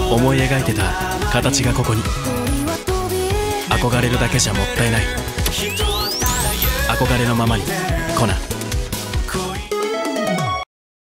思い描いてた形がここに。憧れるだけじゃもったいない。憧れのままにコナン。